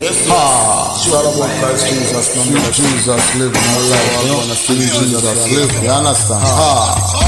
It's all about Christ Jesus. No, Jesus live my life. I wanna see Jesus live. You understand?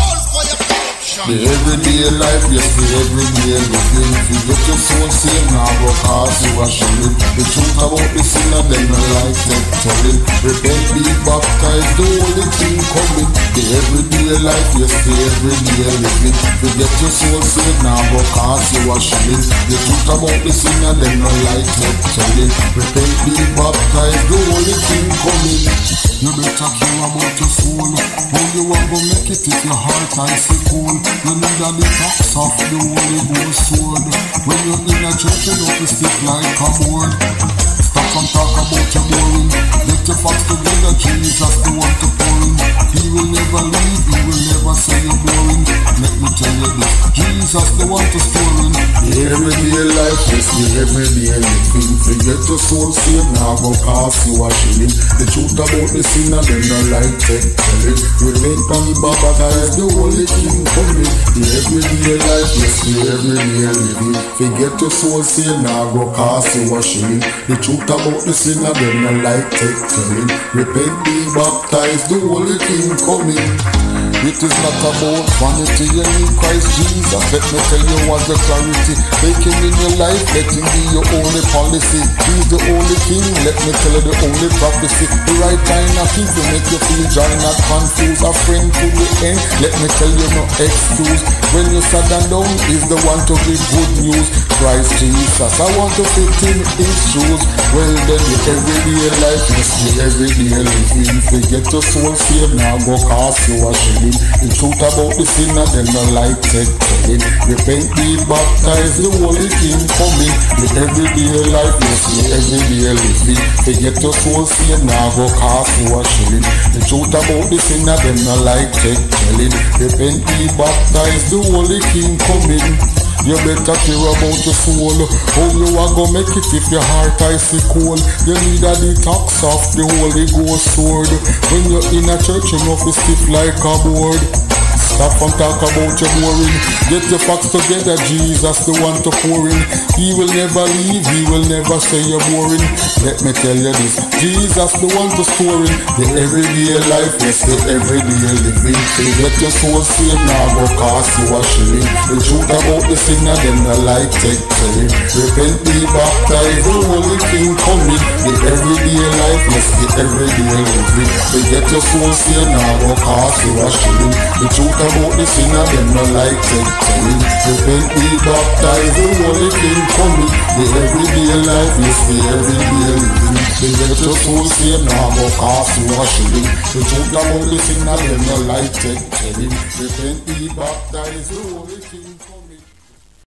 The everyday life, yes, the everyday living. You get your soul saved now, but cause you are shilling. The truth about the sinner, then the life that telling. Repent, be baptized, the only thing coming. The everyday life, yes, the everyday living. You get your soul saved now, but cause you are shilling. The truth about the sinner, then the life that telling. Repent, be baptized, the only thing coming. You better care about your soul. How you are gonna make it if your heart icy cold? You need a detox of the Holy Ghost sword. When you're in a church, you don't stick like a board. Stop and talk about your boring. Get your facts together, Jesus the one to pour in. He will never leave, he will never say you're boring. Let me tell you this, Jesus the one to store in. The everyday life is the everyday living. Forget your soul saved now, go cast you a shilling. The truth about the sinner, then the light take telling. Repent and be baptized, the holy king coming. The everyday life is the everyday living. Forget your soul saved now, go cast you a shilling. The truth about the sinner, then the light take telling. Repent, be baptized, the holy king coming. It is not about vanity, you need Christ Jesus. Let me tell you what the clarity. Take him in your life, let him be your only policy. He's the only king, let me tell you the only prophecy. The right kind of thing to make you feel joy, not confused. A friend to the end, let me tell you no excuse. When you're sad and down, he's the one to give good news. Christ Jesus, I want to fit in his shoes. Well then the everyday life is the everyday living. Forget your soul saved now, go cast you a shilling. The truth about the sinner, then the light take telling. Repent, be baptized, the holy king coming. The everyday life is the everyday living. Forget your soul saved now, go cast you a shilling. The truth about the sinner, then the light take telling. Repent, be baptized, the holy king coming. You better care about your soul. How you are gonna make it if your heart icy cold? You need a detox of the Holy Ghost sword. When you're in a church, you know fi stiff like a board. Stop and talk about your boring. Get your facts together, Jesus the one to pour in. He will never leave, he will never say you're boring. Let me tell you this, Jesus the one to store in. The everyday life, yes, the everyday living. Get your soul saved now, go cast you a shilling. The truth about the sinner, then the light take telling. Repent, be baptized, the holy king coming. The everyday life, yes, the everyday living. Get your soul saved now, go cast you a shilling. The truth about the sinner, then the light take telling. Repent, be baptized, the holy king coming. The everyday life is the everyday living. They get your soul saved now, go cast you a shilling. The truth about the sinner, then the light take telling. Repent, be baptized, the holy king coming.